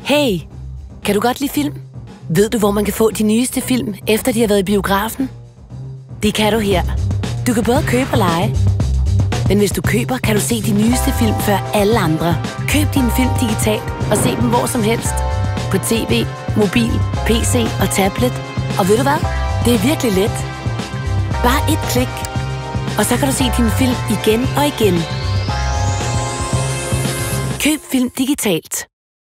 Hey, kan du godt lide film? Ved du, hvor man kan få de nyeste film, efter de har været i biografen? Det kan du her. Du kan både købe og lege. Men hvis du køber, kan du se de nyeste film før alle andre. Køb din film digitalt og se dem hvor som helst. På tv, mobil, PC og tablet. Og ved du hvad? Det er virkelig let. Bare et klik. Og så kan du se din film igen og igen. Køb film digitalt.